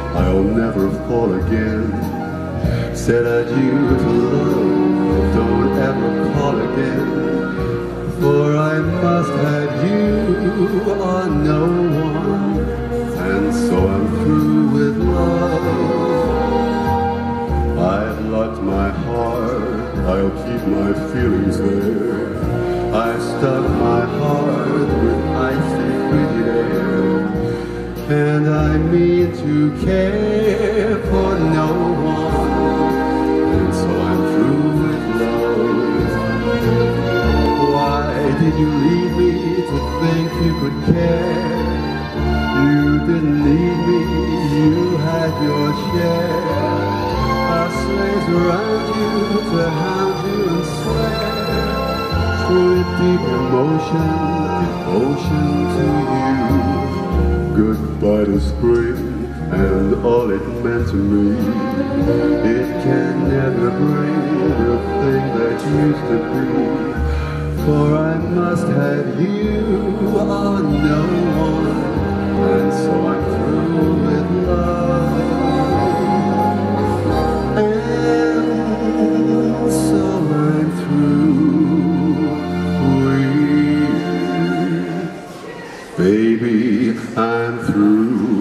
I'll never fall again. Said adieu to love, don't ever call again. For I must have you or no one, and so I'm through with love. I've locked my heart, I'll keep my feelings there. I've stuck my heart with icy frigid air, and I mean to care for no one, and so I'm through with love. Why did you leave me to think you could care? You didn't need me, you had your share. Our slaves around you to hound you and swear. With deep emotion, devotion to you. Goodbye to spring and all it meant to me. It can never bring the thing that used to be. For I must have you or no one, and so I'm through with love. And so I'm through. Baby, I'm through.